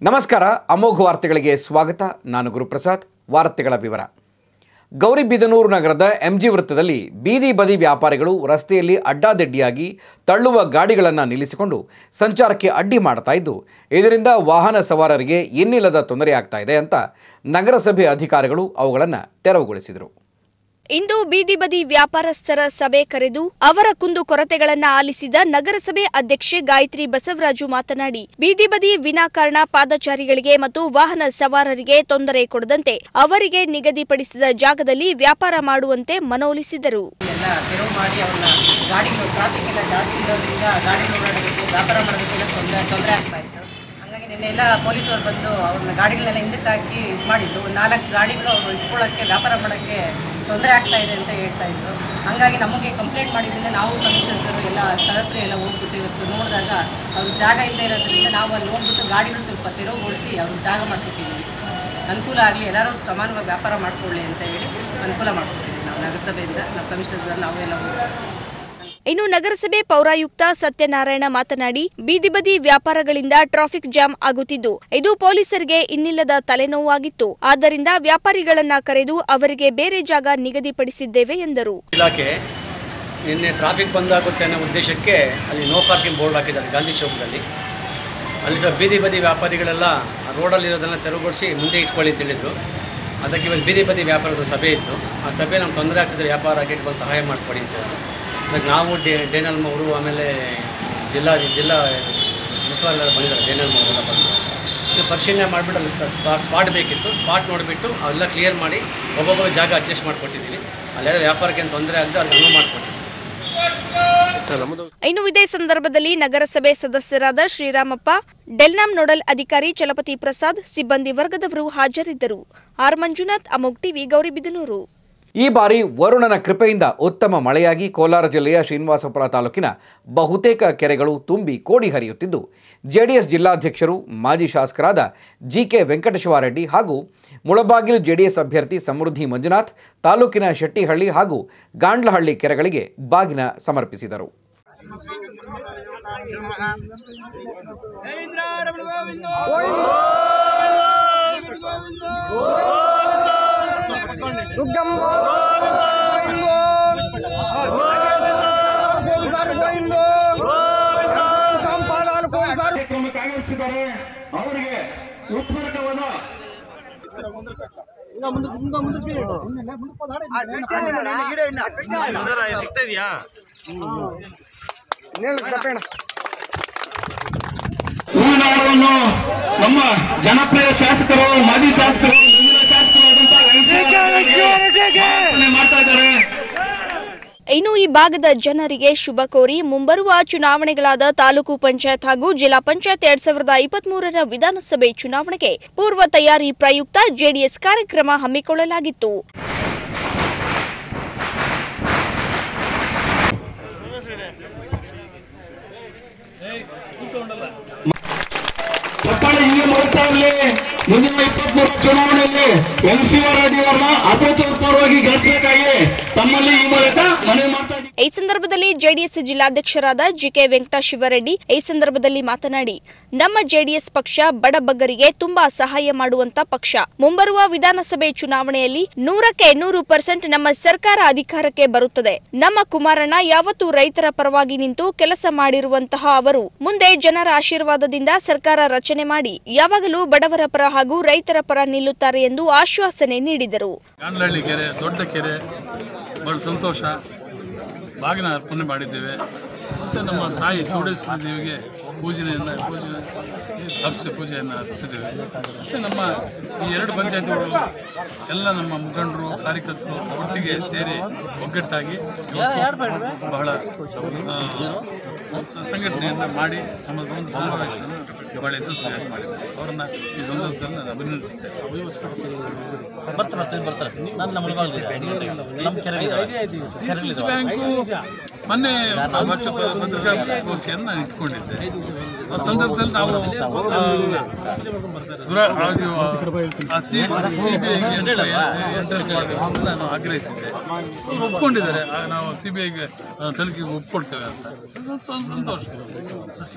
ನಮಸ್ಕಾರ ಅಮೋಘ ವಾರ್ತೆಗಳಿಗೆ ಸ್ವಾಗತ. ನಾನು ಗುರುಪ್ರಸಾದ್. ವಾರ್ತೆಗಳ ವಿವರ. ಗೌರಿಬಿದನೂರು ನಗರದ ಎಂಜಿ ವೃತ್ತದಲ್ಲಿ ಬೀದಿ ಬದಿ ವ್ಯಾಪಾರಿಗಳು ರಸ್ತೆಯಲ್ಲಿ ಅಡ್ಡಾದಿಡ್ಡಿಯಾಗಿ ತಳ್ಳುವ ಗಾಡಿಗಳನ್ನು ನಿಲ್ಲಿಸಿಕೊಂಡು ಸಂಚಾರಕ್ಕೆ ಅಡ್ಡಿ ಮಾಡ್ತಾ ಇದ್ದು, ಇದರಿಂದ ವಾಹನ ಸವಾರರಿಗೆ ಇನ್ನಿಲ್ಲದ ತೊಂದರೆಯಾಗ್ತಾ ಇದೆ ಅಂತ ನಗರಸಭೆ ಅಧಿಕಾರಿಗಳು ಅವುಗಳನ್ನು ತೆರವುಗೊಳಿಸಿದರು. ಇಂದು ಬೀದಿ ಬದಿ ವ್ಯಾಪಾರಸ್ಥರ ಸಭೆ ಕರೆದು ಅವರ ಕುಂದುಕೊರತೆಗಳನ್ನು ಆಲಿಸಿದ ನಗರಸಭೆ ಅಧ್ಯಕ್ಷೆ ಗಾಯತ್ರಿ ಬಸವರಾಜು ಮಾತನಾಡಿ, ಬೀದಿ ಬದಿ ವಿನಾಕಾರಣ ಪಾದಚಾರಿಗಳಿಗೆ ಮತ್ತು ವಾಹನ ಸವಾರರಿಗೆ ತೊಂದರೆ ಕೊಡದಂತೆ ಅವರಿಗೆ ನಿಗದಿಪಡಿಸಿದ ಜಾಗದಲ್ಲಿ ವ್ಯಾಪಾರ ಮಾಡುವಂತೆ ಮನವೊಲಿಸಿದರು. ನಿನ್ನೆಲ್ಲ ಪೊಲೀಸರು ಬಂದು ಅವ್ರನ್ನ ಗಾಡಿಗಳೆಲ್ಲ ಹಿಂದಕ್ಕೆ ಹಾಕಿ ಇದು ಮಾಡಿದ್ರು. 4 ಗಾಡಿಗಳು ಅವರು ಇಟ್ಕೊಳ್ಳೋಕ್ಕೆ ವ್ಯಾಪಾರ ಮಾಡೋಕ್ಕೆ ತೊಂದರೆ ಆಗ್ತಾ ಇದೆ ಅಂತ ಹೇಳ್ತಾ ಇದ್ರು. ಹಾಗಾಗಿ ನಮಗೆ ಕಂಪ್ಲೇಂಟ್ ಮಾಡಿದ್ರಿಂದ ನಾವು ಕಮಿಷನರ್ಸರು ಎಲ್ಲ ಸದಸ್ಯರು ಎಲ್ಲ ಹೋಗ್ಬಿಟ್ಟು ಇವತ್ತು ನೋಡಿದಾಗ ಅವ್ರ ಜಾಗ ಇಲ್ಲದೆ ಇರೋದ್ರಿಂದ ನಾವು ಅಲ್ಲಿ ಹೋಗ್ಬಿಟ್ಟು ಗಾಡಿಗಳು ಸ್ವಲ್ಪ ತೆರವುಗೊಳಿಸಿ ಅವ್ರಿಗೆ ಜಾಗ ಮಾಡ್ಕೊಟ್ಟಿದ್ದೀವಿ. ಅನುಕೂಲ ಆಗಲಿ, ಎಲ್ಲರೂ ಸಮಾನವಾಗಿ ವ್ಯಾಪಾರ ಮಾಡ್ಕೊಳ್ಳಿ ಅಂತ ಹೇಳಿ ಅನುಕೂಲ ಮಾಡ್ಕೊಟ್ಟಿದ್ದೀವಿ ನಾವು ನಗರಸಭೆಯಿಂದ. ನಾವು ಕಮಿಷನರ್ಸ್ ನಾವೆಲ್ಲ ಇನ್ನು ನಗರಸಭೆ ಪೌರಾಯುಕ್ತ ಸತ್ಯನಾರಾಯಣ ಮಾತನಾಡಿ, ಬೀದಿ ಬದಿ ವ್ಯಾಪಾರಗಳಿಂದ ಟ್ರಾಫಿಕ್ ಜಾಮ್ ಆಗುತ್ತಿದ್ದು, ಇದು ಪೊಲೀಸರಿಗೆ ಇನ್ನಿಲ್ಲದ ತಲೆನೋವಾಗಿತ್ತು. ಆದ್ದರಿಂದ ವ್ಯಾಪಾರಿಗಳನ್ನ ಕರೆದು ಅವರಿಗೆ ಬೇರೆ ಜಾಗ ನಿಗದಿಪಡಿಸಿದ್ದೇವೆ ಎಂದರು. ಇಲಾಖೆ ನಿನ್ನೆ ಟ್ರಾಫಿಕ್ ಬಂದಾಗುತ್ತೆ ಅನ್ನೋ ಉದ್ದೇಶಕ್ಕೆ ಅಲ್ಲಿ ನೋ ಪಾರ್ಕಿಂಗ್ ಬೋರ್ಡ್ ಹಾಕಿದ್ದಾರೆ ಗಾಂಧಿ ಚೌಕದಲ್ಲಿ. ಅಲ್ಲಿ ಸ್ವಲ್ಪ ಬೀದಿ ಬದಿ ವ್ಯಾಪಾರಿಗಳೆಲ್ಲ ರೋಡಲ್ಲಿರೋದನ್ನು ತೆರವುಗೊಳಿಸಿ ಮುಂದೆ ಇಟ್ಕೊಳ್ಳಿ ಅಂತ ಹೇಳಿದರು. ಅದಕ್ಕೆ ಇವತ್ತು ಬೀದಿ ಬದಿ ವ್ಯಾಪಾರದ ಸಭೆ ಇತ್ತು. ಆ ಸಭೆ ನಮ್ಗೆ ತೊಂದರೆ ಆಗ್ತಿದ್ರೆ ವ್ಯಾಪಾರ ಹಾಕಿ ಬಂದು ಸಹಾಯ ಮಾಡಿಕೊಡಿ ಅಂತ ಹೇಳಿದ್ರು. ಅದಕ್ಕೆ ನಾವು ಡೇನಲ್ಮ ಅವರು ಆಮೇಲೆ ಜಿಲ್ಲಾ ಮುಖ್ಯವಾದ ಬಂದಿದ್ದಾರೆ. ಡೇನಲ್ಮ ಅವರೆಲ್ಲ ಬಂದು ಇದು ಪರಿಶೀಲನೆ ಮಾಡಿಬಿಟ್ಟು ಅಲ್ಲಿ ಸ್ಪಾಟ್ ಬೇಕಿತ್ತು. ಸ್ಪಾಟ್ ನೋಡಿಬಿಟ್ಟು ಅವೆಲ್ಲ ಕ್ಲಿಯರ್ ಮಾಡಿ ಒಬ್ಬೊಬ್ಬರು ಜಾಗ ಅಡ್ಜಸ್ಟ್ ಮಾಡಿಕೊಟ್ಟಿದ್ದೀವಿ. ಅಲ್ಲೆಲ್ಲ ವ್ಯಾಪಾರಕ್ಕೆ ಏನು ತೊಂದರೆ ಆಗದೆ ಅಲ್ಲಿ ಅನುವು ಮಾಡಿಕೊಟ್ಟಿದ್ದೀವಿ. ಇನ್ನು ಇದೇ ಸಂದರ್ಭದಲ್ಲಿ ನಗರಸಭೆ ಸದಸ್ಯರಾದ ಶ್ರೀರಾಮಪ್ಪ, ಡೆಲ್ನಾಮ್ ನೋಡಲ್ ಅಧಿಕಾರಿ ಚಲಪತಿ ಪ್ರಸಾದ್, ಸಿಬ್ಬಂದಿ ವರ್ಗದವರು ಹಾಜರಿದ್ದರು. R Manjunath, Amogh TV, Gauribidanur. ಈ ಬಾರಿ ವರುಣನ ಕೃಪೆಯಿಂದ ಉತ್ತಮ ಮಳೆಯಾಗಿ ಕೋಲಾರ ಜಿಲ್ಲೆಯ ಶ್ರೀನಿವಾಸಪುರ ತಾಲೂಕಿನ ಬಹುತೇಕ ಕೆರೆಗಳು ತುಂಬಿ ಕೋಡಿ ಹರಿಯುತ್ತಿದ್ದು, ಜೆಡಿಎಸ್ ಜಿಲ್ಲಾಧ್ಯಕ್ಷರು ಮಾಜಿ ಶಾಸಕರಾದ ಜಿಕೆ ವೆಂಕಟೇಶ್ವರರೆಡ್ಡಿ ಹಾಗೂ ಮುಳಬಾಗಿಲು ಜೆಡಿಎಸ್ ಅಭ್ಯರ್ಥಿ ಸಮೃದ್ಧಿ ಮಂಜುನಾಥ್ ತಾಲೂಕಿನ ಶೆಟ್ಟಿಹಳ್ಳಿ ಹಾಗೂ ಗಾಂಡ್ಲಹಳ್ಳಿ ಕೆರೆಗಳಿಗೆ ಬಾಗಿನ ಸಮರ್ಪಿಸಿದರು. ಅವರಿಗೆ ಉತ್ಪೂರ್ಣವಾದ ಹೂನಾಡವನ್ನು ನಮ್ಮ ಜನಪ್ರಿಯ ಶಾಸಕರು, ಮಾಜಿ ಶಾಸಕರು, ಮಾಡ್ತಾ ಇದ್ದಾರೆ. ಇನ್ನು ಈ ಭಾಗದ ಜನರಿಗೆ ಶುಭ ಕೋರಿ ಮುಂಬರುವ ಚುನಾವಣೆಗಳಾದ ತಾಲೂಕು ಪಂಚಾಯತ್ ಹಾಗೂ ಜಿಲ್ಲಾ ಪಂಚಾಯತ್ 2023ರ ವಿಧಾನಸಭೆ ಚುನಾವಣೆಗೆ ಪೂರ್ವ ತಯಾರಿ ಪ್ರಯುಕ್ತ ಜೆಡಿಎಸ್ ಕಾರ್ಯಕ್ರಮ ಹಮ್ಮಿಕೊಳ್ಳಲಾಗಿತ್ತು. ಮುಂದಿನ 23 ಚುನಾವಣೆಯಲ್ಲಿ ವೆಂಕಟೇಶ್ವರರೆಡ್ಡಿ ಅವರನ್ನ ಅಭೂತಪೂರ್ವವಾಗಿ ಗೆಲ್ಲಿಸಬೇಕಾಗಿ ತಮ್ಮಲ್ಲಿ ಈ ಮೂಲಕ ಮನವಿ ಮಾಡ್ತಾ ಇದ್ದೀವಿ. ಈ ಸಂದರ್ಭದಲ್ಲಿ ಜೆಡಿಎಸ್ ಜಿಲ್ಲಾಧ್ಯಕ್ಷರಾದ ಜಿಕೆ ವೆಂಕಟೇಶ್ವರರೆಡ್ಡಿ ಈ ಸಂದರ್ಭದಲ್ಲಿ ಮಾತನಾಡಿ, ನಮ್ಮ ಜೆಡಿಎಸ್ ಪಕ್ಷ ಬಡಬಗ್ಗರಿಗೆ ತುಂಬಾ ಸಹಾಯ ಮಾಡುವಂತ ಪಕ್ಷ. ಮುಂಬರುವ ವಿಧಾನಸಭೆ ಚುನಾವಣೆಯಲ್ಲಿ 100ಕ್ಕೆ 100% ನಮ್ಮ ಸರ್ಕಾರ ಅಧಿಕಾರಕ್ಕೆ ಬರುತ್ತದೆ. ನಮ್ಮ ಕುಮಾರಣ್ಣ ಯಾವತ್ತೂ ರೈತರ ಪರವಾಗಿ ನಿಂತು ಕೆಲಸ ಮಾಡಿರುವಂತಹ ಅವರು ಮುಂದೆ ಜನರ ಆಶೀರ್ವಾದದಿಂದ ಸರ್ಕಾರ ರಚನೆ ಮಾಡಿ ಯಾವಾಗಲೂ ಬಡವರ ಪರ ಹಾಗೂ ರೈತರ ಪರ ನಿಲ್ಲುತ್ತಾರೆ ಎಂದು ಆಶ್ವಾಸನೆ ನೀಡಿದರು. ಗಾಂಡ್ಲಹಳ್ಳಿ ಕೆರೆ ದೊಡ್ಡ ಕೆರೆ, ಬಹಳ ಸಂತೋಷ. ಬಾಗಿನ ಅರ್ಪಣೆ ಮಾಡಿದ್ದೇವೆ. ಮತ್ತು ನಮ್ಮ ತಾಯಿ ಚೌಡೇಶ್ವರಿ ದೇವಿಗೆ ಪೂಜೆಯನ್ನು ಅರ್ಪಿಸಿದ್ದೇವೆ. ಮತ್ತು ನಮ್ಮ ಈ 2 ಪಂಚಾಯತ್ಗಳು ಎಲ್ಲ ನಮ್ಮ ಮುಖಂಡರು, ಕಾರ್ಯಕರ್ತರು ಒಟ್ಟಿಗೆ ಸೇರಿ ಒಗ್ಗಟ್ಟಾಗಿ ಬಹಳ ಸಂಘಟನೆಯನ್ನು ಮಾಡಿ ಒಂದು ಸಮಾವೇಶವನ್ನು ಬಹಳ ಯಶಸ್ವಿಯಾಗಿ ಮಾಡಿದ್ದಾರೆ. ಅವರನ್ನು ಈ ಸಂದರ್ಭದಲ್ಲಿ ನಾನು ಅಭಿನಂದಿಸುತ್ತೇನೆ. ಬ್ಯಾಂಕ್ಸು ಮೊನ್ನೆ ಪತ್ರಿಕಾಗೋಷ್ಠಿಯನ್ನು ನಾನು ಇಟ್ಕೊಂಡಿದ್ದೆ. ಆ ಸಂದರ್ಭದಲ್ಲಿ ನಾವು ನಾನು ಆಗ್ರಹಿಸಿದ್ದೆ. ಅವರು ಒಪ್ಕೊಂಡಿದ್ದಾರೆ, ನಾವು CBIಗೆ ತನಿಖೆಗೆ ಒಪ್ಕೊಳ್ತೇವೆ ಅಂತ. ಸಂತೋಷ ಅಷ್ಟೇ.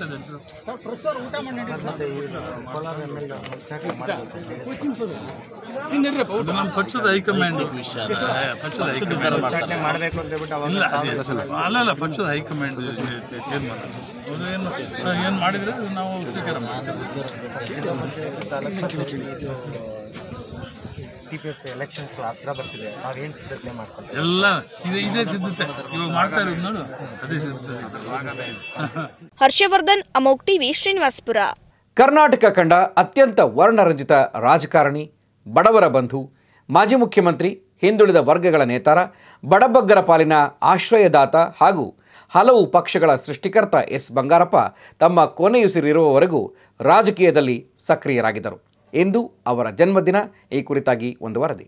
ನಮ್ಮ ಪಕ್ಷದ ಹೈಕಮಾಂಡ್ ಅಲ್ಲ, ಪಕ್ಷದ ಹೈಕಮಾಂಡ್ ತೀರ್ಮಾನ. ಅವರು ಏನು ಮಾಡಿದರೆ ನಾವು ಸ್ವೀಕಾರ ಮಾಡ್ತೇವೆ. ಎಲೆಕ್ಷನ್ಸ್ ಹತ್ರ ಬರ್ತಿದೆ, ನಾವೇನು ಸಿದ್ಧತೆ ಮಾಡ್ತೀವಿ? ಎಲ್ಲ ಇದೇ ಸಿದ್ಧತೆ ಇವಾಗ ಮಾಡ್ತಾ ಇರೋದು ನೋಡು, ಅದೇ ಸಿದ್ಧತೆ. ಹರ್ಷವರ್ಧನ್, ಅಮೋಘ್ ಟಿವಿ, ಶ್ರೀನಿವಾಸಪುರ. ಕರ್ನಾಟಕ ಕಂಡ ಅತ್ಯಂತ ವರ್ಣರಂಜಿತ ರಾಜಕಾರಣಿ, ಬಡವರ ಬಂಧು, ಮಾಜಿ ಮುಖ್ಯಮಂತ್ರಿ, ಹಿಂದುಳಿದ ವರ್ಗಗಳ ನೇತಾರ, ಬಡಬಗ್ಗರ ಪಾಲಿನ ಆಶ್ರಯದಾತ ಹಾಗೂ ಹಲವು ಪಕ್ಷಗಳ ಸೃಷ್ಟಿಕರ್ತ ಎಸ್ ಬಂಗಾರಪ್ಪ ತಮ್ಮ ಕೊನೆಯುಸಿರಿರುವವರೆಗೂ ರಾಜಕೀಯದಲ್ಲಿ ಸಕ್ರಿಯರಾಗಿದ್ದರು. ಇಂದು ಅವರ ಜನ್ಮದಿನ. ಈ ಕುರಿತಾಗಿ ಒಂದು ವರದಿ.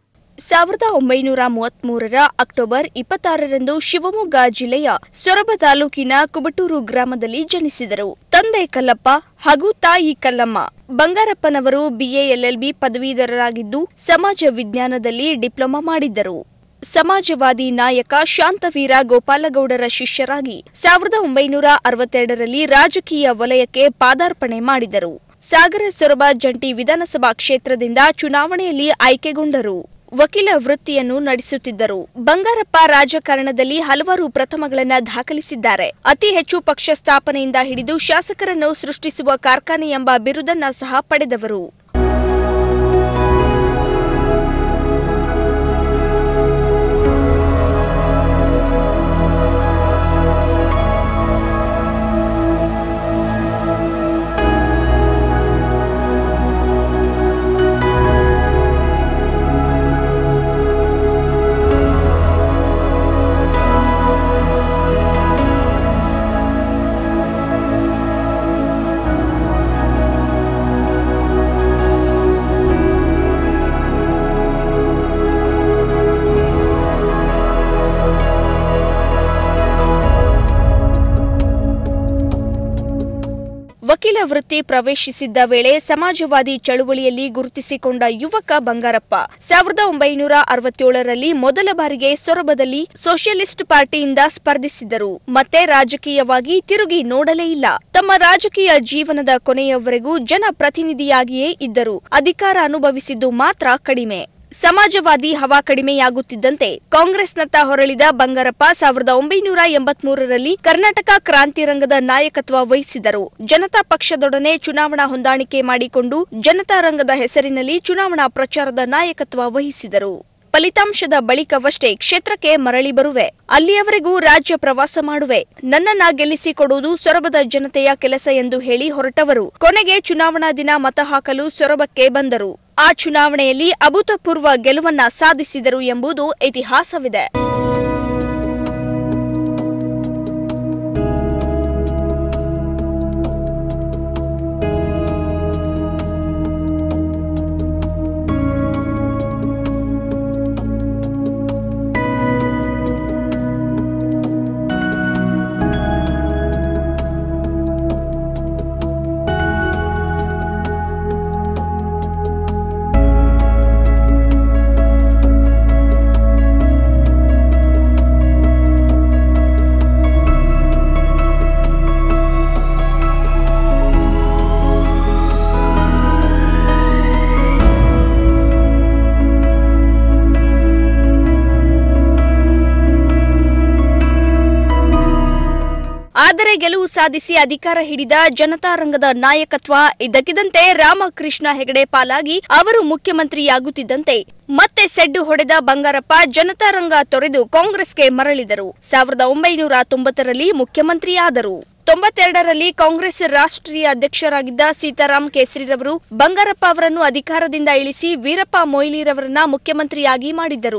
1933 ಅಕ್ಟೋಬರ್ 26ರಂದು ಶಿವಮೊಗ್ಗ ಜಿಲ್ಲೆಯ ಸೊರಬ ತಾಲೂಕಿನ ಕುಬಟೂರು ಗ್ರಾಮದಲ್ಲಿ ಜನಿಸಿದರು. ತಂದೆ ಕಲ್ಲಪ್ಪ ಹಾಗೂ ತಾಯಿ ಕಲ್ಲಮ್ಮ. ಬಂಗಾರಪ್ಪನವರು BA LLB ಪದವೀಧರರಾಗಿದ್ದು ಸಮಾಜ ವಿಜ್ಞಾನದಲ್ಲಿ ಡಿಪ್ಲೊಮಾ ಮಾಡಿದ್ದರು. ಸಮಾಜವಾದಿ ನಾಯಕ ಶಾಂತವೀರ ಗೋಪಾಲಗೌಡರ ಶಿಷ್ಯರಾಗಿ 1962ರಲ್ಲಿ ರಾಜಕೀಯ ವಲಯಕ್ಕೆ ಪಾದಾರ್ಪಣೆ ಮಾಡಿದರು. ಸಾಗರ ಸೊರಬ ಜಂಟಿ ವಿಧಾನಸಭಾ ಕ್ಷೇತ್ರದಿಂದ ಚುನಾವಣೆಯಲ್ಲಿ ಆಯ್ಕೆಗೊಂಡರು. ವಕೀಲ ವೃತ್ತಿಯನ್ನು ನಡೆಸುತ್ತಿದ್ದರು. ಬಂಗಾರಪ್ಪ ರಾಜಕಾರಣದಲ್ಲಿ ಹಲವಾರು ಪ್ರಥಮಗಳನ್ನು ದಾಖಲಿಸಿದ್ದಾರೆ. ಅತಿ ಹೆಚ್ಚು ಪಕ್ಷ ಸ್ಥಾಪನೆಯಿಂದ ಹಿಡಿದು ಶಾಸಕರನ್ನು ಸೃಷ್ಟಿಸುವ ಕಾರ್ಖಾನೆ ಎಂಬ ಬಿರುದನ್ನ ಸಹ ಪಡೆದವರು. ವಕೀಲ ವೃತ್ತಿ ಪ್ರವೇಶಿಸಿದ್ದ ವೇಳೆ ಸಮಾಜವಾದಿ ಚಳುವಳಿಯಲ್ಲಿ ಗುರುತಿಸಿಕೊಂಡ ಯುವಕ ಬಂಗಾರಪ್ಪ 1967ರಲ್ಲಿ ಮೊದಲ ಬಾರಿಗೆ ಸೊರಬದಲ್ಲಿ ಸೋಷಿಯಲಿಸ್ಟ್ ಪಾರ್ಟಿಯಿಂದ ಸ್ಪರ್ಧಿಸಿದರು. ಮತ್ತೆ ರಾಜಕೀಯವಾಗಿ ತಿರುಗಿ ನೋಡಲೇ ಇಲ್ಲ. ತಮ್ಮ ರಾಜಕೀಯ ಜೀವನದ ಕೊನೆಯವರೆಗೂ ಜನಪ್ರತಿನಿಧಿಯಾಗಿಯೇ ಇದ್ದರು. ಅಧಿಕಾರ ಅನುಭವಿಸಿದ್ದು ಮಾತ್ರ ಕಡಿಮೆ. ಸಮಾಜವಾದಿ ಹವಾ ಕಡಿಮೆಯಾಗುತ್ತಿದ್ದಂತೆ ಕಾಂಗ್ರೆಸ್ನತ್ತ ಹೊರಳಿದ ಬಂಗಾರಪ್ಪ 1983ರಲ್ಲಿ ಕರ್ನಾಟಕ ಕ್ರಾಂತಿ ರಂಗದ ನಾಯಕತ್ವ ವಹಿಸಿದರು. ಜನತಾ ಪಕ್ಷದೊಡನೆ ಚುನಾವಣಾ ಹೊಂದಾಣಿಕೆ ಮಾಡಿಕೊಂಡು ಜನತಾ ರಂಗದ ಹೆಸರಿನಲ್ಲಿ ಚುನಾವಣಾ ಪ್ರಚಾರದ ನಾಯಕತ್ವ ವಹಿಸಿದರು. ಫಲಿತಾಂಶದ ಬಳಿಕವಷ್ಟೇ ಕ್ಷೇತ್ರಕ್ಕೆ ಮರಳಿ ಬರುವೆ, ಅಲ್ಲಿಯವರೆಗೂ ರಾಜ್ಯ ಪ್ರವಾಸ ಮಾಡುವೆ, ನನ್ನನ್ನ ಗೆಲ್ಲಿಸಿಕೊಡುವುದು ಸೊರಬದ ಜನತೆಯ ಕೆಲಸ ಎಂದು ಹೇಳಿ ಹೊರಟವರು ಕೊನೆಗೆ ಚುನಾವಣಾ ದಿನ ಮತ ಹಾಕಲು ಸೊರಬಕ್ಕೆ ಬಂದರು. ಆ ಚುನಾವಣೆಯಲ್ಲಿ ಅಭೂತಪೂರ್ವ ಗೆಲುವನ್ನ ಸಾಧಿಸಿದರು ಎಂಬುದು ಇತಿಹಾಸವಿದೆ. ಆದರೆ ಗೆಲುವು ಸಾಧಿಸಿ ಅಧಿಕಾರ ಹಿಡಿದ ಜನತಾ ರಂಗದ ನಾಯಕತ್ವ ಇದ್ದಕ್ಕಿದ್ದಂತೆ ರಾಮಕೃಷ್ಣ ಹೆಗಡೆ ಪಾಲಾಗಿ ಅವರು ಮುಖ್ಯಮಂತ್ರಿಯಾಗುತ್ತಿದ್ದಂತೆ ಮತ್ತೆ ಸೆಡ್ಡು ಹೊಡೆದ ಬಂಗಾರಪ್ಪ ಜನತಾ ರಂಗ ತೊರೆದು ಕಾಂಗ್ರೆಸ್ಗೆ ಮರಳಿದರು. 1990ರಲ್ಲಿ ಮುಖ್ಯಮಂತ್ರಿಯಾದರು. 92ರಲ್ಲಿ ಕಾಂಗ್ರೆಸ್ ರಾಷ್ಟ್ರೀಯ ಅಧ್ಯಕ್ಷರಾಗಿದ್ದ ಸೀತಾರಾಮ್ ಕೇಸರಿರವರು ಬಂಗಾರಪ್ಪ ಅವರನ್ನು ಅಧಿಕಾರದಿಂದ ಇಳಿಸಿ ವೀರಪ್ಪ ಮೊಯ್ಲಿರವರನ್ನ ಮುಖ್ಯಮಂತ್ರಿಯಾಗಿ ಮಾಡಿದ್ದರು.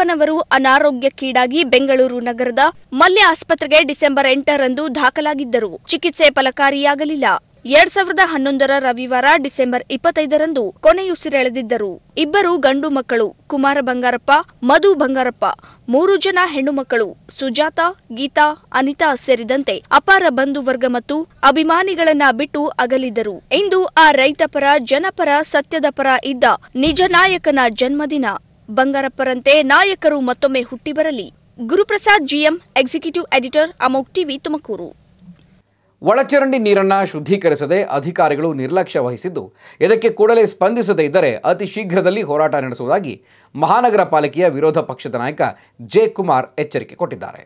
ಅಪ್ಪನವರು ಅನಾರೋಗ್ಯಕ್ಕೀಡಾಗಿ ಬೆಂಗಳೂರು ನಗರದ ಮಲ್ಯ ಆಸ್ಪತ್ರೆಗೆ ಡಿಸೆಂಬರ್ 8ರಂದು ದಾಖಲಾಗಿದ್ದರು. ಚಿಕಿತ್ಸೆ ಫಲಕಾರಿಯಾಗಲಿಲ್ಲ. 2011ರ ರವಿವಾರ ಡಿಸೆಂಬರ್ 25ರಂದು ಕೊನೆಯುಸಿರೆಳೆದಿದ್ದರು. ಇಬ್ಬರು ಗಂಡು ಮಕ್ಕಳು, ಕುಮಾರ ಬಂಗಾರಪ್ಪ, ಮಧು ಬಂಗಾರಪ್ಪ, 3 ಜನ ಹೆಣ್ಣು ಮಕ್ಕಳು, ಸುಜಾತ, ಗೀತಾ, ಅನಿತಾ ಸೇರಿದಂತೆ ಅಪಾರ ಬಂಧುವರ್ಗ ಮತ್ತು ಅಭಿಮಾನಿಗಳನ್ನ ಬಿಟ್ಟು ಅಗಲಿದರು. ಇಂದು ಆ ರೈತಪರ, ಜನಪರ, ಸತ್ಯದ ಪರ ಇದ್ದ ನಿಜ ನಾಯಕನ ಜನ್ಮದಿನ. ಬಂಗಾರಪ್ಪರಂತೆ ನಾಯಕರು ಮತ್ತೊಮ್ಮೆ ಹುಟ್ಟಿ ಬರಲಿ. Guruprasad GM, executive editor, Amogh TV, Tumakuru. ಒಳಚರಂಡಿ ನೀರನ್ನು ಶುದ್ಧೀಕರಿಸದೆ ಅಧಿಕಾರಿಗಳು ನಿರ್ಲಕ್ಷ್ಯ ವಹಿಸಿದ್ದು, ಇದಕ್ಕೆ ಕೂಡಲೇ ಸ್ಪಂದಿಸದೇ ಇದ್ದರೆ ಅತಿ ಶೀಘ್ರದಲ್ಲಿ ಹೋರಾಟ ನಡೆಸುವುದಾಗಿ ಮಹಾನಗರ ಪಾಲಿಕೆಯ ವಿರೋಧ ಪಕ್ಷದ ನಾಯಕ ಜೆ. ಕುಮಾರ್ ಎಚ್ಚರಿಕೆ ಕೊಟ್ಟಿದ್ದಾರೆ.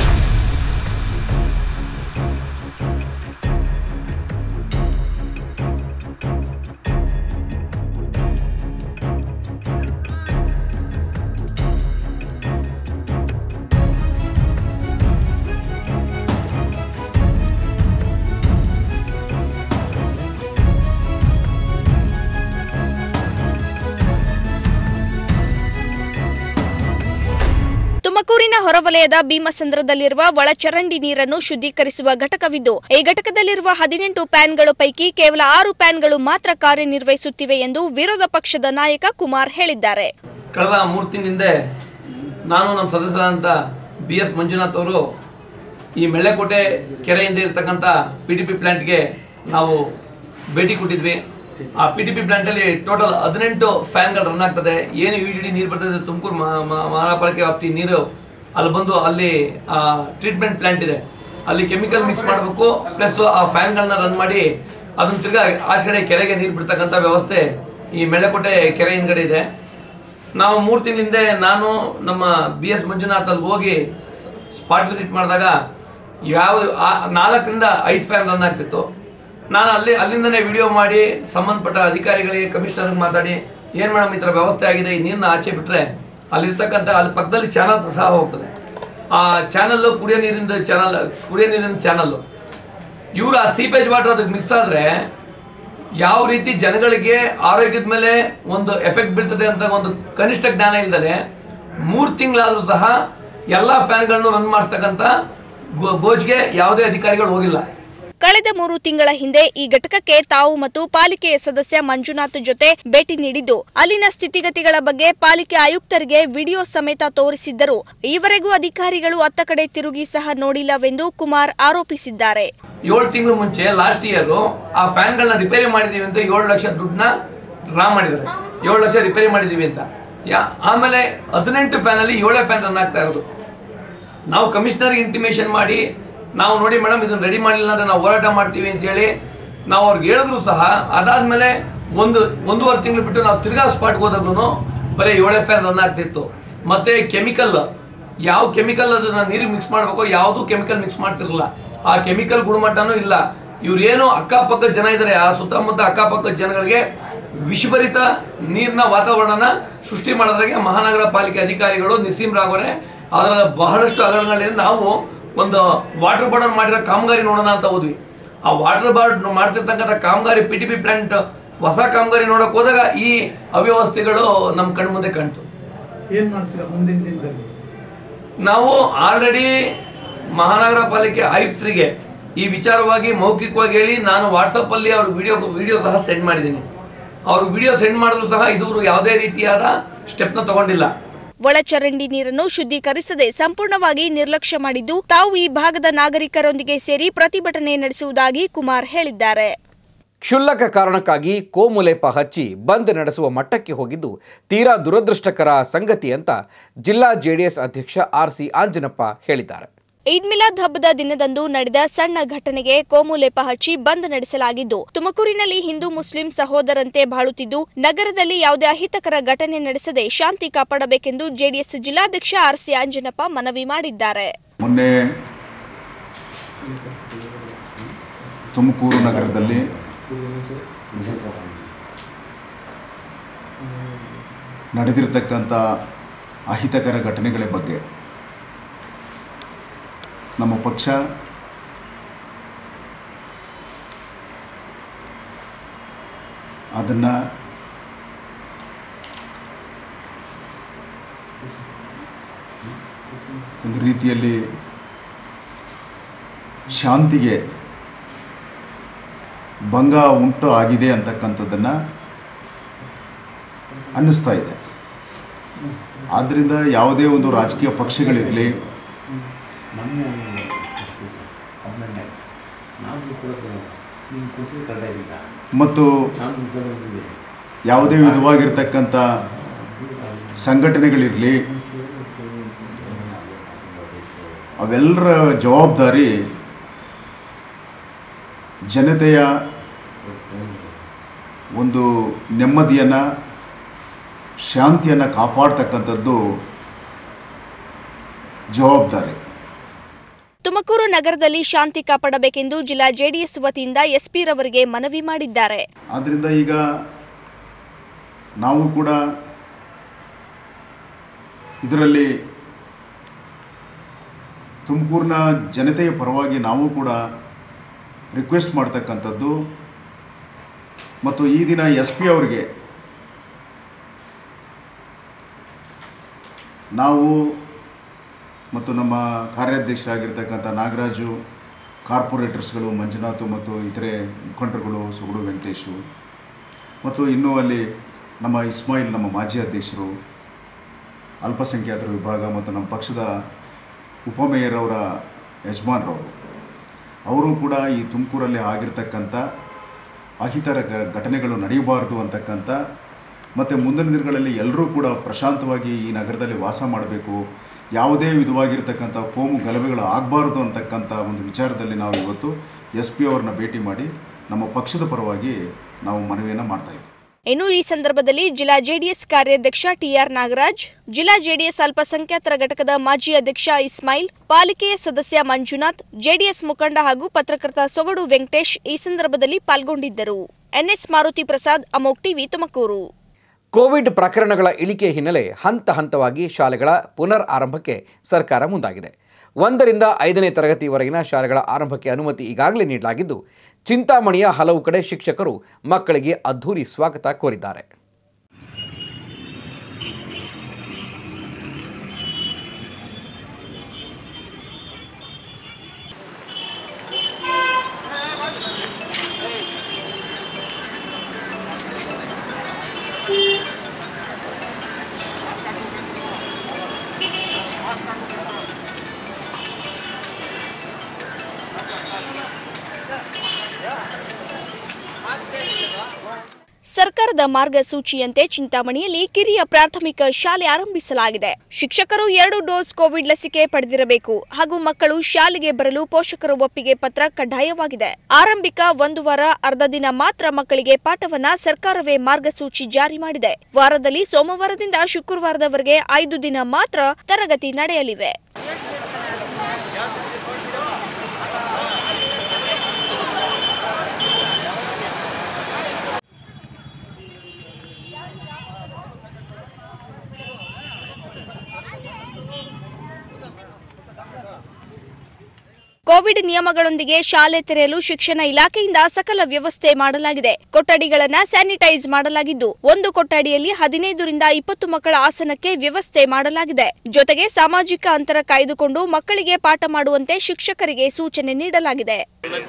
ತುಮಕೂರಿನ ಹೊರವಲಯದ ಭೀಮಸಂದ್ರದಲ್ಲಿರುವ ಒಳಚರಂಡಿ ನೀರನ್ನು ಶುದ್ಧೀಕರಿಸುವ ಘಟಕವಿದ್ದು, ಈ ಘಟಕದಲ್ಲಿರುವ 18 ಪ್ಯಾನ್ಗಳ ಪೈಕಿ ಕೇವಲ 6 ಪ್ಯಾನ್ಗಳು ಮಾತ್ರ ಕಾರ್ಯನಿರ್ವಹಿಸುತ್ತಿವೆ ಎಂದು ವಿರೋಧ ಪಕ್ಷದ ನಾಯಕ ಕುಮಾರ್ ಹೇಳಿದ್ದಾರೆ. ಕಳೆದ 3 ದಿನದಿಂದ ನಾನು ನಮ್ಮ ಸದಸ್ಯರಾದಂಥ BS ಮಂಜುನಾಥ್ ಅವರು ಈ ಮೆಳ್ಳೆಕೋಟೆ ಕೆರೆಯಿಂದ ಇರತಕ್ಕಂಥ PDP ಪ್ಲಾಂಟ್ಗೆ ನಾವು ಭೇಟಿ ಕೊಟ್ಟಿದ್ವಿ. ಆ PDP ಪ್ಲಾಂಟಲ್ಲಿ ಟೋಟಲ್ 18 ಫ್ಯಾನ್ಗಳು ರನ್ ಆಗ್ತದೆ. ಏನು ಯೂಶಲಿ ನೀರು ಬರ್ತದೆ ತುಮಕೂರು ಮಹಾನಗರ ಪಾಲಿಕೆ ವ್ಯಾಪ್ತಿ ನೀರು ಅಲ್ಲಿ ಬಂದು ಅಲ್ಲಿ ಟ್ರೀಟ್ಮೆಂಟ್ ಪ್ಲಾಂಟ್ ಇದೆ, ಅಲ್ಲಿ ಕೆಮಿಕಲ್ ಮಿಕ್ಸ್ ಮಾಡಬೇಕು. ಪ್ಲಸ್ ಆ ಫ್ಯಾನ್ಗಳನ್ನ ರನ್ ಮಾಡಿ ಅದನ್ನು ತಿರ್ಗಾ ಆಚೆ ಕಡೆ ಕೆರೆಗೆ ನೀರು ಬಿಡ್ತಕ್ಕಂಥ ವ್ಯವಸ್ಥೆ ಈ ಮೆಳ್ಳೆಕೋಟೆ ಕೆರೆ ಹಿಂದ್ಗಡೆ ಇದೆ. ನಾವು 3 ತಿಂಗಳಿಂದ ನಾನು ನಮ್ಮ BS ಮಂಜುನಾಥ್ ಅಲ್ಲಿ ಹೋಗಿ ಸ್ಪಾಟ್ ವಿಸಿಟ್ ಮಾಡಿದಾಗ ಯಾವುದು 4ರಿಂದ 5 ಫ್ಯಾನ್ ರನ್ ಆಗ್ತಿತ್ತು. ನಾನು ಅಲ್ಲಿಂದನೇ ವಿಡಿಯೋ ಮಾಡಿ ಸಂಬಂಧಪಟ್ಟ ಅಧಿಕಾರಿಗಳಿಗೆ, ಕಮಿಷನರ್ಗೆ ಮಾತಾಡಿ ಏನು ಮೇಡಮ್ ಈ ಥರ ವ್ಯವಸ್ಥೆ ಆಗಿದೆ, ಈ ನೀರನ್ನ ಆಚೆ ಬಿಟ್ಟರೆ ಅಲ್ಲಿರ್ತಕ್ಕಂಥ ಅಲ್ಲಿ ಪಕ್ಕದಲ್ಲಿ ಚಾನಲ್ ಸಹ ಹೋಗ್ತದೆ. ಆ ಚಾನಲ್ಲು ಕುಡಿಯೋ ನೀರಿನ ಚಾನಲ್ಲು ಇವರು ಆ ಸೀಪೇಜ್ ವಾಟರ್ ಅದಕ್ಕೆ ಮಿಕ್ಸ್ ಆದರೆ ಯಾವ ರೀತಿ ಜನಗಳಿಗೆ ಆರೋಗ್ಯದ ಮೇಲೆ ಒಂದು ಎಫೆಕ್ಟ್ ಬೀಳ್ತದೆ ಅಂತ ಒಂದು ಕನಿಷ್ಠ ಜ್ಞಾನ ಇಲ್ಲದೆ 3 ತಿಂಗಳಾದರೂ ಸಹ ಎಲ್ಲ ಫ್ಯಾನ್ಗಳನ್ನು ರನ್ ಮಾಡಿಸ್ತಕ್ಕಂಥ ಗೋಜ್ಗೆ ಯಾವುದೇ ಅಧಿಕಾರಿಗಳು ಹೋಗಿಲ್ಲ. ಕಳೆದ 3 ತಿಂಗಳ ಹಿಂದೆ ಈ ಘಟಕಕ್ಕೆ ತಾವು ಮತ್ತು ಪಾಲಿಕೆಯ ಸದಸ್ಯ ಮಂಜುನಾಥ್ ಜೊತೆ ಭೇಟಿ ನೀಡಿದ್ದು, ಅಲ್ಲಿನ ಸ್ಥಿತಿಗತಿಗಳ ಬಗ್ಗೆ ಪಾಲಿಕೆ ಆಯುಕ್ತರಿಗೆ ವಿಡಿಯೋ ಸಮೇತ ತೋರಿಸಿದ್ದರು. ಈವರೆಗೂ ಅಧಿಕಾರಿಗಳು ಅತ್ತ ಕಡೆ ತಿರುಗಿ ಸಹ ನೋಡಿಲ್ಲವೆಂದು ಕುಮಾರ್ ಆರೋಪಿಸಿದ್ದಾರೆ. 7 ತಿಂಗಳು ಮುಂಚೆ ಲಾಸ್ಟ್ ಇಯರ್ ಆ ಫ್ಯಾನ್ಗಳನ್ನ ರಿಪೇರಿ ಮಾಡಿದೀವಿ ಅಂತ 7 ಲಕ್ಷ ದುಡ್ಡನ್ನ ಡ್ರಾ ಮಾಡಿದ್ದಾರೆ. 7 ಲಕ್ಷ ರಿಪೇರಿ ಮಾಡಿದೀವಿ ಅಂತ. ಆಮೇಲೆ 18 ಫ್ಯಾನ್ ಅಲ್ಲಿ 7 ಫ್ಯಾನ್ ರನ್ ಆಗ್ತಾ ಇರೋದು. ನಾವು ಕಮಿಷನರ್ಗೆ ಇಂಟಿಮೇಷನ್ ಮಾಡಿ ನಾವು ನೋಡಿ ಮೇಡಮ್ ಇದನ್ನು ರೆಡಿ ಮಾಡಲಿಲ್ಲ ಅಂದರೆ ನಾವು ಹೋರಾಟ ಮಾಡ್ತೀವಿ ಅಂತೇಳಿ ನಾವು ಅವ್ರಿಗೆ ಹೇಳಿದ್ರು ಸಹ ಅದಾದಮೇಲೆ 1.5 ತಿಂಗಳು ಬಿಟ್ಟು ನಾವು ತಿರ್ಗಾ ಸ್ಪಾಟ್ಗೆ ಹೋದಾಗ್ಲೂ ಬರೀ 7 ಫ್ಯಾನ್ ರನ್ ಆಗ್ತಿತ್ತು. ಮತ್ತು ಕೆಮಿಕಲ್, ಯಾವ ಕೆಮಿಕಲ್ ಅದನ್ನು ನೀರಿಗೆ ಮಿಕ್ಸ್ ಮಾಡಬೇಕು, ಯಾವುದೂ ಕೆಮಿಕಲ್ ಮಿಕ್ಸ್ ಮಾಡ್ತಿರಲಿಲ್ಲ. ಆ ಕೆಮಿಕಲ್ ಗುಣಮಟ್ಟನೂ ಇಲ್ಲ. ಇವರೇನು ಅಕ್ಕಪಕ್ಕದ ಜನ ಇದ್ದಾರೆ, ಆ ಸುತ್ತಮುತ್ತ ಅಕ್ಕಪಕ್ಕದ ಜನಗಳಿಗೆ ವಿಷಭರಿತ ನೀರಿನ ವಾತಾವರಣನ ಸೃಷ್ಟಿ ಮಾಡೋದ್ರಾಗೆ ಮಹಾನಗರ ಪಾಲಿಕೆ ಅಧಿಕಾರಿಗಳು ನಿಸ್ಸೀಮರಾಗೋರೆ. ಅದರ ಬಹಳಷ್ಟು ಹಗರಣಗಳಿಂದ ನಾವು ಒಂದು ವಾಟರ್ ಬೋರ್ಡ್ ಮಾಡಿರೋ ಕಾಮಗಾರಿ ನೋಡೋಣ ಅಂತ ಹೋದ್ವಿ. ಆ ವಾಟರ್ ಬೋರ್ಡ್ ಮಾಡ್ತಿರ್ತಕ್ಕಂಥ ಕಾಮಗಾರಿ PDP ಪ್ಲಾಂಟ್ ಹೊಸ ಕಾಮಗಾರಿ ನೋಡೋಕೆ ಹೋದಾಗ ಈ ಅವ್ಯವಸ್ಥೆಗಳು ನಮ್ಮ ಕಣ್ಣು ಮುಂದೆ ಕಾಣ್ತು. ಏನು ಮಾಡ್ತೀರಾ ಮುಂದಿನ ದಿನದಲ್ಲಿ? ನಾವು ಆಲ್ರೆಡಿ ಮಹಾನಗರ ಪಾಲಿಕೆ ಆಯುಕ್ತರಿಗೆ ಈ ವಿಚಾರವಾಗಿ ಮೌಖಿಕವಾಗಿ ಹೇಳಿ ನಾನು ವಾಟ್ಸಪ್ಪಲ್ಲಿ ಅವ್ರ ವಿಡಿಯೋ ಸಹ ಸೆಂಡ್ ಮಾಡಿದ್ದೀನಿ. ಅವರು ವಿಡಿಯೋ ಸೆಂಡ್ ಮಾಡಿದ್ರು ಸಹ ಇದುವರು ಯಾವುದೇ ರೀತಿಯಾದ ಸ್ಟೆಪ್ನ ತಗೊಂಡಿಲ್ಲ. ಒಳಚರಂಡಿ ನೀರನ್ನು ಶುದ್ಧೀಕರಿಸದೆ ಸಂಪೂರ್ಣವಾಗಿ ನಿರ್ಲಕ್ಷ್ಯ ಮಾಡಿದ್ದು, ತಾವು ಈ ಭಾಗದ ನಾಗರಿಕರೊಂದಿಗೆ ಸೇರಿ ಪ್ರತಿಭಟನೆ ನಡೆಸುವುದಾಗಿ ಕುಮಾರ್ ಹೇಳಿದ್ದಾರೆ. ಕ್ಷುಲ್ಲಕ ಕಾರಣಕ್ಕಾಗಿ ಕೋಮುಲೇಪ ಹಚ್ಚಿ ಬಂದ್ ನಡೆಸುವ ಮಟ್ಟಕ್ಕೆ ಹೋಗಿದ್ದು ತೀರಾ ದುರದೃಷ್ಟಕರ ಸಂಗತಿ ಅಂತ ಜಿಲ್ಲಾ JDS ಅಧ್ಯಕ್ಷ RC ಆಂಜನಪ್ಪ ಹೇಳಿದ್ದಾರೆ. ಈದ್ ಮಿಲಾದ್ ಹಬ್ಬದ ದಿನದಂದು ನಡೆದ ಸಣ್ಣ ಘಟನೆಗೆ ಕೋಮುಲೇಪ ಹಚ್ಚಿ ಬಂದ್ ನಡೆಸಲಾಗಿದ್ದು, ತುಮಕೂರಿನಲ್ಲಿ ಹಿಂದೂ ಮುಸ್ಲಿಂ ಸಹೋದರಂತೆ ಬಾಳುತ್ತಿದ್ದು, ನಗರದಲ್ಲಿ ಯಾವುದೇ ಅಹಿತಕರ ಘಟನೆ ನಡೆಸದೆ ಶಾಂತಿ ಕಾಪಾಡಬೇಕೆಂದು JDS ಜಿಲ್ಲಾಧ್ಯಕ್ಷ RC ಆಂಜನಪ್ಪ ಮನವಿ ಮಾಡಿದ್ದಾರೆ. ಮೊನ್ನೆ ತುಮಕೂರು ನಗರದಲ್ಲಿ ನಡೆದಿರತಕ್ಕಂಥ ಅಹಿತಕರ ಘಟನೆಗಳ ಬಗ್ಗೆ ನಮ್ಮ ಪಕ್ಷ ಅದನ್ನು ಒಂದು ರೀತಿಯಲ್ಲಿ ಶಾಂತಿಗೆ ಭಂಗ ಉಂಟು ಆಗಿದೆ ಅಂತಕ್ಕಂಥದ್ದನ್ನು ಅನ್ನಿಸ್ತಾ ಇದೆ. ಆದ್ದರಿಂದ ಯಾವುದೇ ಒಂದು ರಾಜಕೀಯ ಪಕ್ಷಗಳಿರಲಿ ಮತ್ತು ಯಾವುದೇ ವಿಧವಾಗಿರ್ತಕ್ಕಂಥ ಸಂಘಟನೆಗಳಿರಲಿ, ಅವೆಲ್ಲರ ಜವಾಬ್ದಾರಿ ಜನತೆಯ ಒಂದು ನೆಮ್ಮದಿಯನ್ನು, ಶಾಂತಿಯನ್ನು ಕಾಪಾಡ್ತಕ್ಕಂಥದ್ದು ಜವಾಬ್ದಾರಿ. ತುಮಕೂರು ನಗರದಲ್ಲಿ ಶಾಂತಿ ಕಾಪಾಡಬೇಕೆಂದು ಜಿಲ್ಲಾ ಜೆಡಿಎಸ್ ವತಿಯಿಂದ ಎಸ್ಪಿ ರವರಿಗೆ ಮನವಿ ಮಾಡಿದ್ದಾರೆ. ಆದ್ದರಿಂದ ಈಗ ನಾವು ಕೂಡ ಇದರಲ್ಲಿ ತುಮಕೂರಿನ ಜನತೆಯ ಪರವಾಗಿ ನಾವು ಕೂಡ ರಿಕ್ವೆಸ್ಟ್ ಮಾಡ್ತಕ್ಕಂಥದ್ದು ಮತ್ತು ಈ ದಿನ ಎಸ್ ಪಿ ಅವರಿಗೆ ನಾವು ಮತ್ತು ನಮ್ಮ ಕಾರ್ಯಾಧ್ಯಕ್ಷರಾಗಿರ್ತಕ್ಕಂಥ ನಾಗರಾಜು, ಕಾರ್ಪೊರೇಟರ್ಸ್ಗಳು ಮಂಜುನಾಥ್ ಮತ್ತು ಇತರೆ ಮುಖಂಡರುಗಳು ಸೊಗಡು ವೆಂಕಟೇಶು ಮತ್ತು ಇನ್ನೂ ಅಲ್ಲಿ ನಮ್ಮ ಇಸ್ಮಾಯಿಲ್, ನಮ್ಮ ಮಾಜಿ ಅಧ್ಯಕ್ಷರು, ಅಲ್ಪಸಂಖ್ಯಾತರ ವಿಭಾಗ ಮತ್ತು ನಮ್ಮ ಪಕ್ಷದ ಉಪಮೇಯರ್ ಅವರ ಯಜಮಾನರವರು, ಅವರು ಕೂಡ ಈ ತುಮಕೂರಲ್ಲಿ ಆಗಿರ್ತಕ್ಕಂಥ ಅಹಿತರ ಘಟನೆಗಳು ನಡೆಯಬಾರ್ದು ಅಂತಕ್ಕಂಥ ಮತ್ತು ಮುಂದಿನ ದಿನಗಳಲ್ಲಿ ಎಲ್ಲರೂ ಕೂಡ ಪ್ರಶಾಂತವಾಗಿ ಈ ನಗರದಲ್ಲಿ ವಾಸ ಮಾಡಬೇಕು, ಯಾವುದೇ ವಿಧವಾಗಿರ್ತಕ್ಕಂಥ ಕೋಮು ಗಲಭೆಗಳು ಆಗಬಾರ್ದು ಅಂತಕ್ಕಂಥ ಒಂದು ವಿಚಾರದಲ್ಲಿ ನಾವು ಇವತ್ತು ಎಸ್ ಪಿ ಅವ್ರನ್ನ ಭೇಟಿ ಮಾಡಿ ನಮ್ಮ ಪಕ್ಷದ ಪರವಾಗಿ ನಾವು ಮನವಿಯನ್ನು ಮಾಡ್ತಾಯಿದ್ದೀವಿ. ಇನ್ನು ಈ ಸಂದರ್ಭದಲ್ಲಿ ಜಿಲ್ಲಾ ಜೆಡಿಎಸ್ ಕಾರ್ಯಾಧ್ಯಕ್ಷ ಟಿಆರ್ ನಾಗರಾಜ್, ಜಿಲ್ಲಾ ಜೆಡಿಎಸ್ ಅಲ್ಪಸಂಖ್ಯಾತರ ಘಟಕದ ಮಾಜಿ ಅಧ್ಯಕ್ಷ ಇಸ್ಮಾಯಿಲ್, ಪಾಲಿಕೆಯ ಸದಸ್ಯ ಮಂಜುನಾಥ್, ಜೆಡಿಎಸ್ ಮುಖಂಡ ಹಾಗೂ ಪತ್ರಕರ್ತ ಸೊಗಡು ವೆಂಕಟೇಶ್ ಈ ಸಂದರ್ಭದಲ್ಲಿ ಪಾಲ್ಗೊಂಡಿದ್ದರು. ಎನ್ಎಸ್ ಮಾರುತಿ ಪ್ರಸಾದ್, ಅಮೋಕ್ ಟಿವಿ, ತುಮಕೂರು. ಕೋವಿಡ್ ಪ್ರಕರಣಗಳ ಇಳಿಕೆ ಹಿನ್ನೆಲೆ ಹಂತ ಹಂತವಾಗಿ ಶಾಲೆಗಳ ಪುನರ್ ಆರಂಭಕ್ಕೆ ಸರ್ಕಾರ ಮುಂದಾಗಿದೆ. 1ರಿಂದ 5ನೇ ತರಗತಿವರೆಗಿನ ಶಾಲೆಗಳ ಆರಂಭಕ್ಕೆ ಅನುಮತಿ ಈಗಾಗಲೇ ನೀಡಲಾಗಿದ್ದು, ಚಿಂತಾಮಣಿಯ ಹಲವು ಕಡೆ ಶಿಕ್ಷಕರು ಮಕ್ಕಳಿಗೆ ಅದ್ಧೂರಿ ಸ್ವಾಗತ ಕೋರಿದ್ದಾರೆ. ಸರ್ಕಾರದ ಮಾರ್ಗಸೂಚಿಯಂತೆ ಚಿಂತಾಮಣಿಯಲ್ಲಿ ಕಿರಿಯ ಪ್ರಾಥಮಿಕ ಶಾಲೆ ಆರಂಭಿಸಲಾಗಿದೆ. ಶಿಕ್ಷಕರು 2 ಡೋಸ್ ಕೋವಿಡ್ ಲಸಿಕೆ ಪಡೆದಿರಬೇಕು ಹಾಗೂ ಮಕ್ಕಳು ಶಾಲೆಗೆ ಬರಲು ಪೋಷಕರ ಒಪ್ಪಿಗೆ ಪತ್ರ ಕಡ್ಡಾಯವಾಗಿದೆ. ಆರಂಭಿಕ 1 ವಾರ ಅರ್ಧ ದಿನ ಮಾತ್ರ ಮಕ್ಕಳಿಗೆ ಪಾಠವನ್ನ ಸರ್ಕಾರವೇ ಮಾರ್ಗಸೂಚಿ ಜಾರಿ ಮಾಡಿದೆ. ವಾರದಲ್ಲಿ ಸೋಮವಾರದಿಂದ ಶುಕ್ರವಾರದವರೆಗೆ 5 ದಿನ ಮಾತ್ರ ತರಗತಿ ನಡೆಯಲಿವೆ. ಕೋವಿಡ್ ನಿಯಮಗಳೊಂದಿಗೆ ಶಾಲೆ ತೆರೆಯಲು ಶಿಕ್ಷಣ ಇಲಾಖೆಯಿಂದ ಸಕಲ ವ್ಯವಸ್ಥೆ ಮಾಡಲಾಗಿದೆ. ಕೊಠಡಿಗಳನ್ನು ಸ್ಯಾನಿಟೈಸ್ ಮಾಡಲಾಗಿದ್ದು, ಒಂದು ಕೊಠಡಿಯಲ್ಲಿ 15ರಿಂದ 20 ಮಕ್ಕಳ ಆಸನಕ್ಕೆ ವ್ಯವಸ್ಥೆ ಮಾಡಲಾಗಿದೆ. ಜೊತೆಗೆ ಸಾಮಾಜಿಕ ಅಂತರ ಕಾಯ್ದುಕೊಂಡು ಮಕ್ಕಳಿಗೆ ಪಾಠ ಮಾಡುವಂತೆ ಶಿಕ್ಷಕರಿಗೆ ಸೂಚನೆ ನೀಡಲಾಗಿದೆ.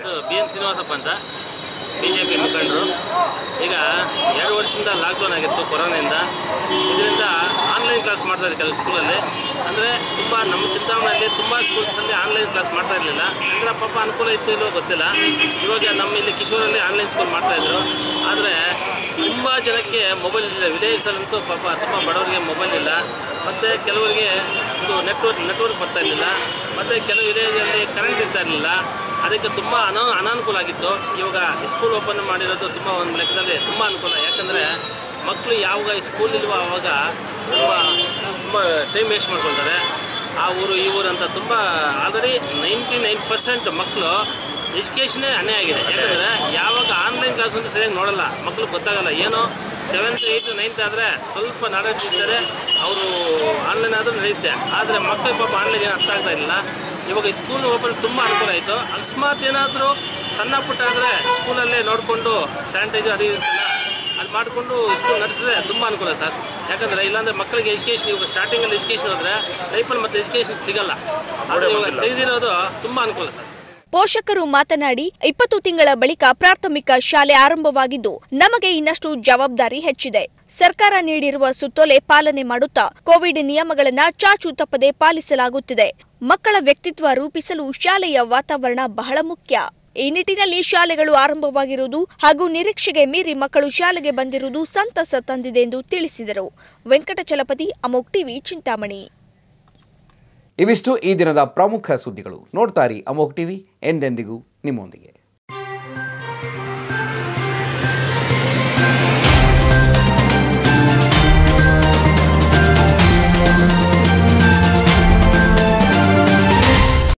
ಬಿಜೆಪಿ ಮುಖಂಡರು ಈಗ 2 ವರ್ಷದಿಂದ ಲಾಕ್ಡೌನ್ ಆಗಿತ್ತು ಕೊರೋನಾದಿಂದ. ಇದರಿಂದ ಆನ್ಲೈನ್ ಕ್ಲಾಸ್ ಮಾಡ್ತಾ ಇದ್ದಾರೆ ಕೆಲವು ಸ್ಕೂಲಲ್ಲಿ. ಅಂದರೆ ತುಂಬ ನಮ್ಮ ಚಿಂತಾಮಣಿಯಲ್ಲಿ ತುಂಬ ಸ್ಕೂಲ್ಸಲ್ಲಿ ಆನ್ಲೈನ್ ಕ್ಲಾಸ್ ಮಾಡ್ತಾ ಇರಲಿಲ್ಲ. ಅಂದರೆ ಪಾಪ ಅನುಕೂಲ ಇತ್ತು ಇಲ್ಲವೋ ಗೊತ್ತಿಲ್ಲ. ಇವಾಗ ನಮ್ಮ ಇಲ್ಲಿ ಕಿಶೋರಲ್ಲಿ ಆನ್ಲೈನ್ ಸ್ಕೂಲ್ ಮಾಡ್ತಾಯಿದ್ರು. ಆದರೆ ತುಂಬ ಜನಕ್ಕೆ ಮೊಬೈಲ್ ಇಲ್ಲ. ವಿಲೇಜಲ್ಲಂತೂ ಪಾಪ ತುಂಬ ಬಡವರಿಗೆ ಮೊಬೈಲ್ ಇಲ್ಲ. ಮತ್ತು ಕೆಲವರಿಗೆ ಇದು ನೆಟ್ವರ್ಕ್ ಬರ್ತಾ ಇರಲಿಲ್ಲ. ಮತ್ತು ಕೆಲವು ವಿಲೇಜಲ್ಲಿ ಕರೆಂಟ್ ಇರ್ತಾ ಇರಲಿಲ್ಲ. ಅದಕ್ಕೆ ತುಂಬ ಅನಾನುಕೂಲ ಆಗಿತ್ತು. ಇವಾಗ ಸ್ಕೂಲ್ ಓಪನ್ ಮಾಡಿರೋದು ತುಂಬ ಒಂದು ಲೆಕ್ಕದಲ್ಲಿ ತುಂಬ ಅನುಕೂಲ. ಯಾಕಂದರೆ ಮಕ್ಕಳು ಯಾವಾಗ ಸ್ಕೂಲ್ ಇಲ್ವೋ ಆವಾಗ ತುಂಬ ಟೈಮ್ ವೇಸ್ಟ್ ಮಾಡ್ಕೊಳ್ತಾರೆ. ಆ ಊರು ಈ ಊರು ಅಂತ ತುಂಬ ಆಲ್ರೆಡಿ 99% ಮಕ್ಕಳು ಎಜುಕೇಷನೇ ಅನ್ಯಾಯ ಆಗಿದೆ. ಯಾಕಂದರೆ ಯಾವಾಗ ಆನ್ಲೈನ್ ಕ್ಲಾಸ್ ಅಂತ ಸರಿಯಾಗಿ ನೋಡಲ್ಲ, ಮಕ್ಕಳು ಗೊತ್ತಾಗಲ್ಲ. ಏನೋ 7th 8th 9th ಆದರೆ ಸ್ವಲ್ಪ ನಾಡೋದಿರ್ತಾರೆ, ಅವರು ಆನ್ಲೈನ್ ಆದರೂ ನಡೆಯುತ್ತೆ. ಆದರೆ ಮಕ್ಕಳು ಪಾಪ ಆನ್ಲೈನ್ ಏನು ಅರ್ಥ ಆಗ್ತಾ ಇಲ್ಲ. ಇವಾಗ ಸ್ಕೂಲ್ ಓಪನ್ ತುಂಬ ಅನುಕೂಲ ಆಯಿತು. ಅಕಸ್ಮಾತ್ ಏನಾದರೂ ಸಣ್ಣ ಪುಟ್ಟ ಆದರೆ ಸ್ಕೂಲಲ್ಲೇ ನೋಡಿಕೊಂಡು ಸ್ಯಾನಿಟೈಸರ್ ಅದು ಇರುತ್ತಲ್ಲ, ಅದು ಮಾಡಿಕೊಂಡು ಸ್ಕೂಲ್ ನಡೆಸಿದ್ರೆ ತುಂಬ ಅನುಕೂಲ ಸರ್. ಯಾಕಂದರೆ ಇಲ್ಲಾಂದರೆ ಮಕ್ಕಳಿಗೆ ಎಜುಕೇಷನ್ ಇವಾಗ ಸ್ಟಾರ್ಟಿಂಗಲ್ಲಿ ಎಜುಕೇಷನ್ ಹೋದರೆ ಲೈಫಲ್ಲಿ ಮತ್ತೆ ಎಜುಕೇಷನ್ ಸಿಗಲ್ಲ. ಆದರೆ ಇವಾಗ ತೆಗೆದಿರೋದು ತುಂಬ ಅನುಕೂಲ ಸರ್. ಪೋಷಕರು ಮಾತನಾಡಿ 20 ತಿಂಗಳ ಬಳಿಕ ಪ್ರಾಥಮಿಕ ಶಾಲೆ ಆರಂಭವಾಗಿದ್ದು ನಮಗೆ ಇನ್ನಷ್ಟು ಜವಾಬ್ದಾರಿ ಹೆಚ್ಚಿದೆ. ಸರ್ಕಾರ ನೀಡಿರುವ ಸುತ್ತೋಲೆ ಪಾಲನೆ ಮಾಡುತ್ತಾ ಕೋವಿಡ್ ನಿಯಮಗಳನ್ನು ಚಾಚು ತಪ್ಪದೆ ಪಾಲಿಸಲಾಗುತ್ತಿದೆ. ಮಕ್ಕಳ ವ್ಯಕ್ತಿತ್ವ ರೂಪಿಸಲು ಶಾಲೆಯ ವಾತಾವರಣ ಬಹಳ ಮುಖ್ಯ. ಈ ನಿಟ್ಟಿನಲ್ಲಿ ಶಾಲೆಗಳು ಆರಂಭವಾಗಿರುವುದು ಹಾಗೂ ನಿರೀಕ್ಷೆಗೆ ಮೀರಿ ಮಕ್ಕಳು ಶಾಲೆಗೆ ಬಂದಿರುವುದು ಸಂತಸ ತಂದಿದೆ ಎಂದು ತಿಳಿಸಿದರು. ವೆಂಕಟಚಲಪತಿ, ಅಮೋಕ್ ಟಿವಿ, ಚಿಂತಾಮಣಿ. ಇವಿಷ್ಟು ಈ ದಿನದ ಪ್ರಮುಖ ಸುದ್ದಿಗಳು. ನೋಡ್ತಾರಿ ಅಮೋಕ್ ಟಿವಿ, ಎಂದೆಂದಿಗೂ ನಿಮ್ಮೊಂದಿಗೆ.